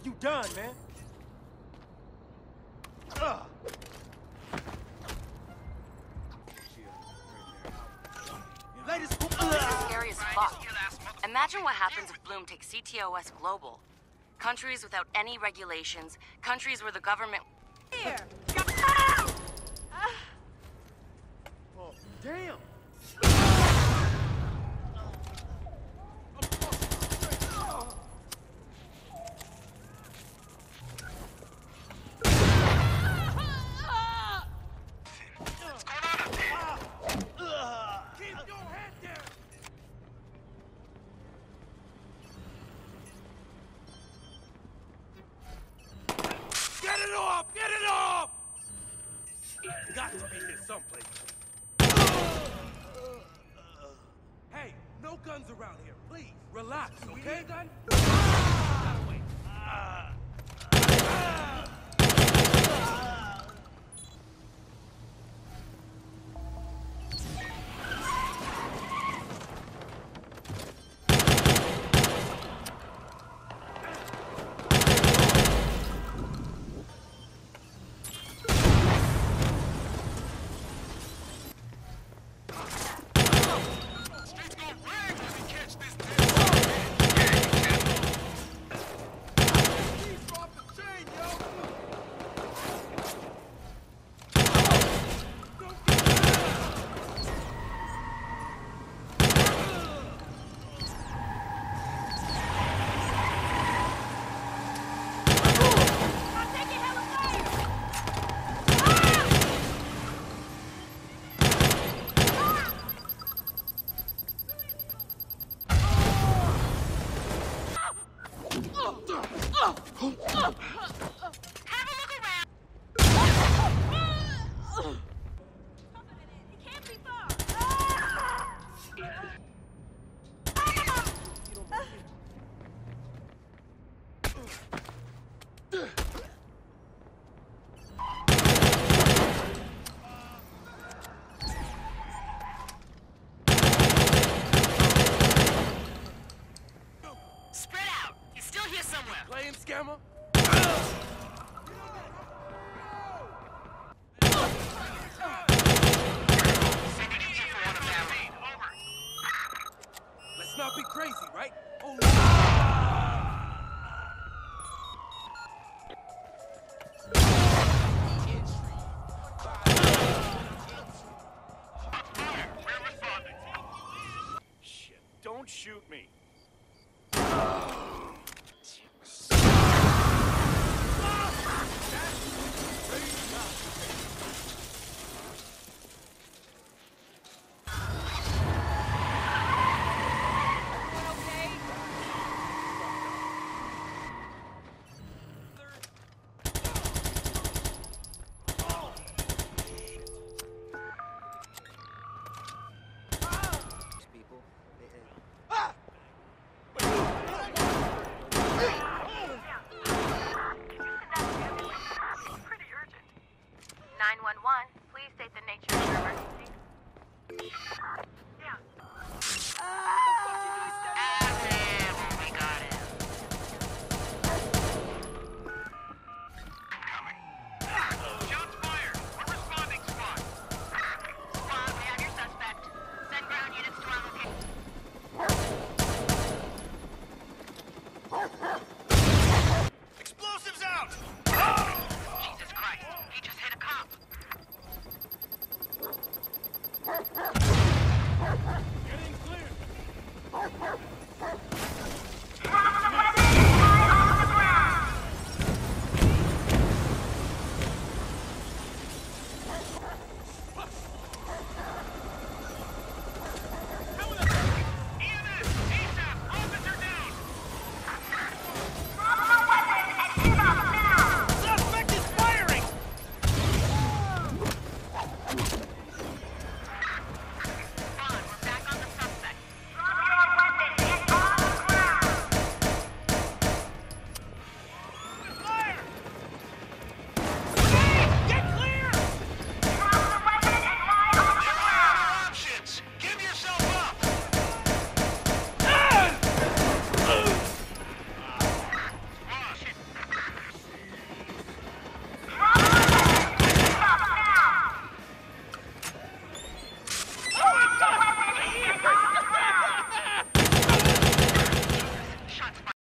have you done, man? This is scary as fuck. Imagine what happens if Blume takes CTOS global. Countries without any regulations, countries where the government... Here! Oh, damn! Get it off! Got to be here someplace. Hey, no guns around here, please. Relax, okay? Gun? Spread out! He's still here somewhere! Playing scammer? Let's not be crazy, right? Oh, Shit, don't shoot me.